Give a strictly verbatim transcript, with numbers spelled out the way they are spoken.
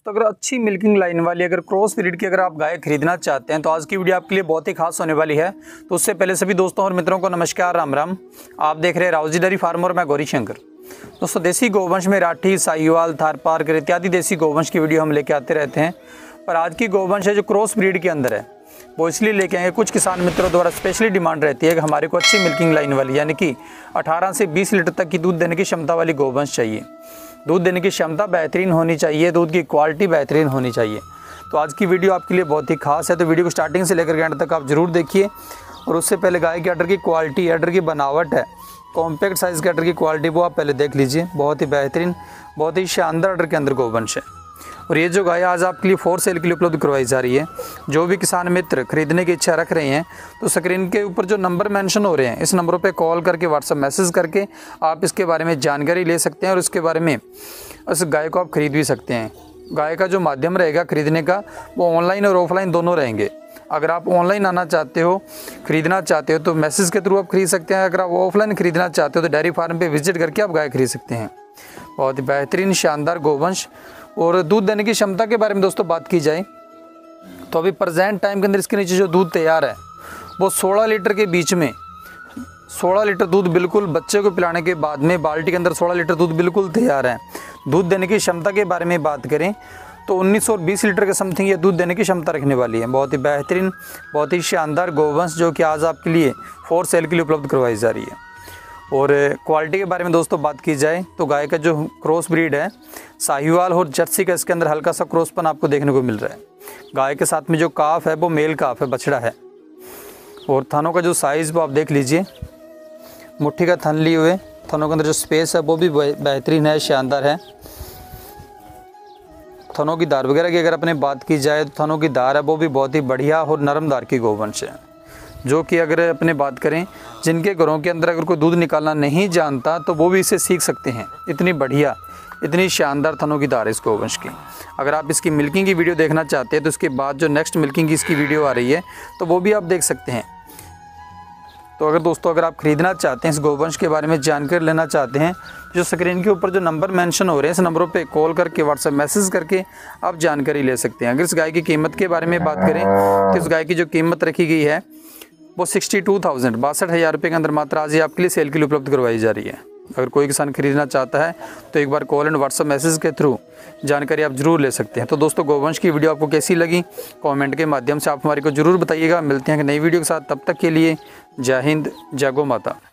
तो अगर अच्छी मिल्किंग लाइन वाली अगर क्रॉस ब्रीड की अगर आप गाय खरीदना चाहते हैं तो आज की वीडियो आपके लिए बहुत ही खास होने वाली है। तो उससे पहले सभी दोस्तों और मित्रों को नमस्कार, राम राम। आप देख रहे हैं रावजी डेयरी फार्म और मैं गौरी शंकर। दोस्तों देसी गोवंश में राठी, साहिवाल, थारपारकर इत्यादि देसी गोवंश की वीडियो हम लेके आते रहते हैं। पर आज की गोवंश है जो क्रॉस ब्रीड के अंदर है वो इसलिए लेके आएंगे, कुछ किसान मित्रों द्वारा स्पेशली डिमांड रहती है कि हमारे को अच्छी मिल्किंग लाइन वाली यानी कि अठारह से बीस लीटर तक की दूध देने की क्षमता वाली गोवंश चाहिए। दूध देने की क्षमता बेहतरीन होनी चाहिए, दूध की क्वालिटी बेहतरीन होनी चाहिए। तो आज की वीडियो आपके लिए बहुत ही खास है, तो वीडियो को स्टार्टिंग से लेकर के एंड तक आप जरूर देखिए। और उससे पहले गाय के अडर की क्वालिटी, अडर की बनावट है, कॉम्पैक्ट साइज़ के अडर की क्वालिटी वो आप पहले देख लीजिए। बहुत ही बेहतरीन, बहुत ही शानदार अडर के अंदर गोवंश है। और ये जो गाय आज आपके लिए फोर सेल के लिए उपलब्ध करवाई जा रही है, जो भी किसान मित्र खरीदने की इच्छा रख रहे हैं तो स्क्रीन के ऊपर जो नंबर मेंशन हो रहे हैं इस नंबरों पे कॉल करके व्हाट्सएप मैसेज करके आप इसके बारे में जानकारी ले सकते हैं और इसके बारे में उस गाय को आप खरीद भी सकते हैं। गाय का जो माध्यम रहेगा खरीदने का वो ऑनलाइन और ऑफलाइन दोनों रहेंगे। अगर आप ऑनलाइन आना चाहते हो, खरीदना चाहते हो तो मैसेज के थ्रू आप खरीद सकते हैं। अगर आप ऑफलाइन खरीदना चाहते हो तो डेयरी फार्म पे विजिट करके आप गाय खरीद सकते हैं। बहुत ही बेहतरीन शानदार गोवंश। और दूध देने की क्षमता के बारे में दोस्तों बात की जाए तो अभी प्रेजेंट टाइम के अंदर इसके नीचे जो दूध तैयार है वो सोलह लीटर के बीच में, सोलह लीटर दूध बिल्कुल बच्चे को पिलाने के बाद में बाल्टी के अंदर सोलह लीटर दूध बिल्कुल तैयार है। दूध देने की क्षमता के बारे में बात करें तो उन्नीस और बीस लीटर के समथिंग ये दूध देने की क्षमता रखने वाली है। बहुत ही बेहतरीन, बहुत ही शानदार गोवंश जो कि आज आपके लिए फोर सेल के लिए उपलब्ध करवाई जा रही है। और क्वालिटी के बारे में दोस्तों बात की जाए तो गाय का जो क्रॉस ब्रीड है साहिवाल और जर्सी का इसके अंदर हल्का सा क्रॉसपन आपको देखने को मिल रहा है। गाय के साथ में जो काफ है वो मेल काफ है, बछड़ा है। और थनों का जो साइज़ वो आप देख लीजिए, मुट्ठी का थन लिए हुए, थनों के अंदर जो स्पेस है वो भी बेहतरीन है, शानदार है। थनों की धार वगैरह की अगर अपने बात की जाए तो थनों की धार है वो भी बहुत ही बढ़िया और नरम धार की गोवंश है, जो कि अगर अपने बात करें जिनके घरों के अंदर अगर कोई दूध निकालना नहीं जानता तो वो भी इसे सीख सकते हैं। इतनी बढ़िया, इतनी शानदार थनों की धार है इस गोवंश की। अगर आप इसकी मिल्किंग की वीडियो देखना चाहते हैं तो इसके बाद जो नेक्स्ट मिल्किंग की इसकी वीडियो आ रही है तो वो भी आप देख सकते हैं। तो अगर दोस्तों अगर आप खरीदना चाहते हैं, इस गोवंश के बारे में जानकारी लेना चाहते हैं, जो स्क्रीन के ऊपर जो नंबर मेंशन हो रहे हैं इस नंबरों पे कॉल करके व्हाट्सएप मैसेज करके आप जानकारी ले सकते हैं। अगर इस गाय की कीमत के बारे में बात करें तो इस गाय की जो कीमत रखी गई है वो सिक्सटी टू थाउजेंड बासठ हज़ार रुपये के अंदर मात्र आज ही आपके लिए सेल के लिए उपलब्ध करवाई जा रही है। अगर कोई किसान खरीदना चाहता है तो एक बार कॉल एंड व्हाट्सएप मैसेज के थ्रू जानकारी आप जरूर ले सकते हैं। तो दोस्तों गोवंश की वीडियो आपको कैसी लगी कमेंट के माध्यम से आप हमारे को जरूर बताइएगा। मिलते हैं नई वीडियो के साथ, तब तक के लिए जय हिंद, जय गौ माता।